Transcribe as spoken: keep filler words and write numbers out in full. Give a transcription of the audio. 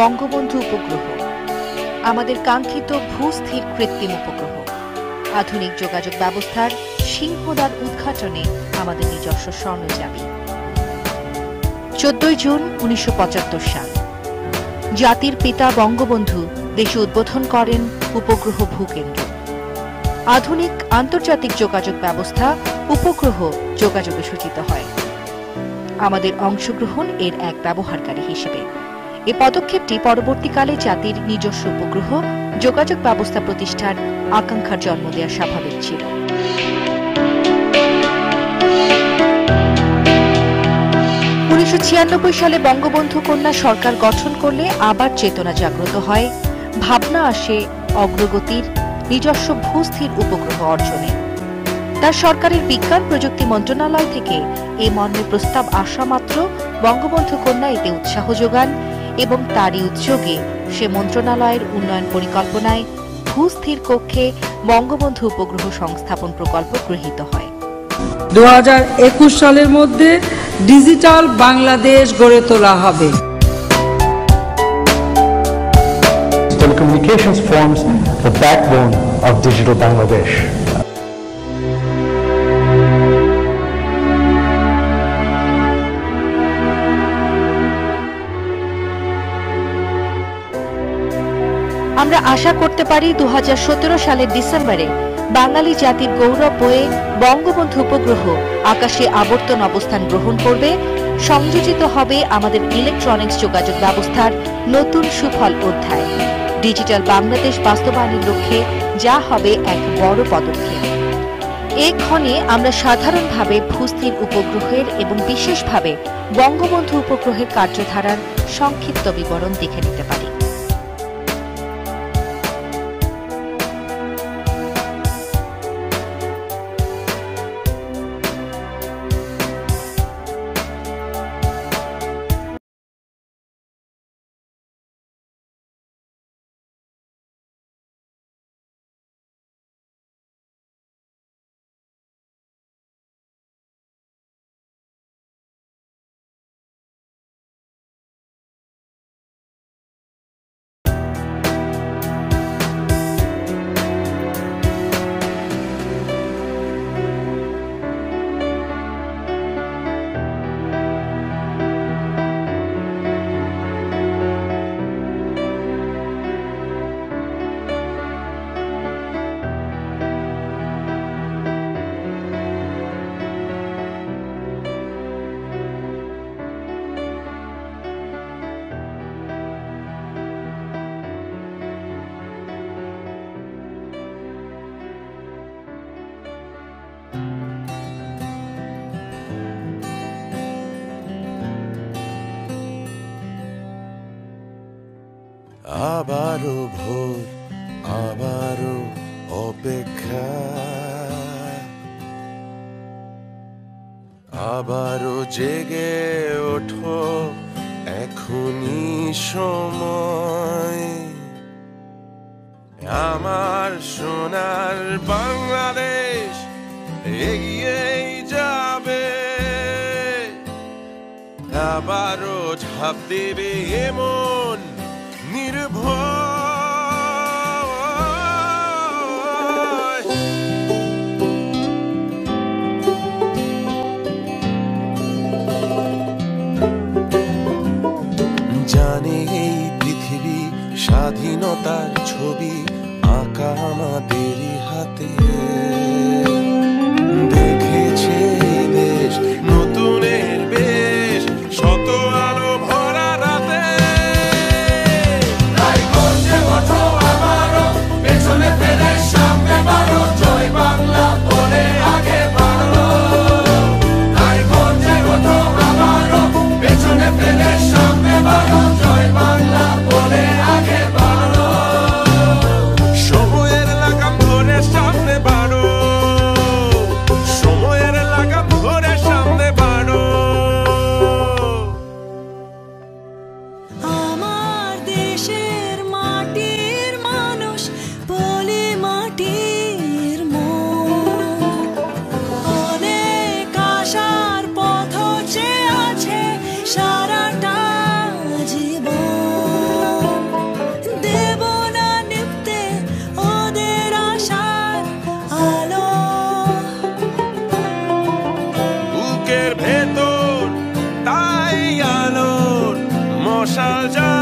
বঙ্গবন্ধু উপগ্রহ, আমাদের কাঙ্ক্ষিত ভূস্থির কৃত্রিম উপগ্রহ। আধুনিক যোগাযোগ ব্যবস্থার সিংহদ্বার উদ্ঘাটনে আমাদের নিজস্ব স্বর্ণচাবি। চোদ্দই জুন উনিশশো পঁচাত্তর সাল জাতির পিতা বঙ্গবন্ধু দেশে উদ্বোধন করেন উপগ্রহ ভূকেন্দ্র। আধুনিক আন্তর্জাতিক যোগাযোগ ব্যবস্থা উপগ্রহ যোগাযোগে সূচিত হয় আমাদের অংশগ্রহণ এর এক ব্যবহারকারী হিসেবে। এই পদক্ষেপটি পরবর্তীকালে জাতির নিজস্ব উপগ্রহ যোগাযোগ ব্যবস্থা প্রতিষ্ঠার আকাঙ্ক্ষার জন্ম দেওয়া স্বাভাবিক ছিল। উনিশশো ছিয়ানব্বই সালে বঙ্গবন্ধু কন্যা সরকার গঠন করলে আবার চেতনা জাগ্রত হয়, ভাবনা আসে অগ্রগতির নিজস্ব ভূস্থির উপগ্রহ অর্জনে। তার সরকারের বিজ্ঞান প্রযুক্তি মন্ত্রণালয় থেকে এ মর্মে প্রস্তাব আসা মাত্র বঙ্গবন্ধু কন্যা এতে উৎসাহ যোগান এবং তারই উদ্যোগে সে মন্ত্রণালয়ের উন্নয়ন পরিকল্পনায় ভূস্থির কক্ষে বঙ্গবন্ধু উপগ্রহ সংস্থাপন প্রকল্প গৃহীত হয়। দু হাজার একুশ সালের মধ্যে ডিজিটাল বাংলাদেশ গড়ে তোলা হবে। Telecommunications forms the backbone of digital Bangladesh. আমরা আশা করতে পারি দু হাজার সতেরো সালের ডিসেম্বরে বাঙালি জাতির গৌরব বয়ে বঙ্গবন্ধু উপগ্রহ আকাশে আবর্তন অবস্থান গ্রহণ করবে, সংযোজিত হবে আমাদের ইলেকট্রনিক্স যোগাযোগ ব্যবস্থার নতুন সুফল অধ্যায়। ডিজিটাল বাংলাদেশ বাস্তবায়নের লক্ষ্যে যা হবে এক বড় পদক্ষেপ। এ ক্ষণে আমরা সাধারণভাবে ভূস্থির উপগ্রহের এবং বিশেষভাবে বঙ্গবন্ধু উপগ্রহের কার্যধারার সংক্ষিপ্ত বিবরণ দেখে নিতে পারি। আবারও ভোর, আবারও অপেক্ষা, আবারও জেগে ওঠো, এখনই সময়। আমার সোনার বাংলাদেশ এগিয়েই যাবে, আবারও ঝাঁপ দেবে এমন নির্ভয়। জানে এই পৃথিবী স্বাধীনতার ছবি আঁকা আমাদেরই হাতে। দেখেছে এই দেশ নতুনের বেশ, শত আলো ভরা রাতে। সময়ের লাগাম ধরে সামনে মশাল জ্বাল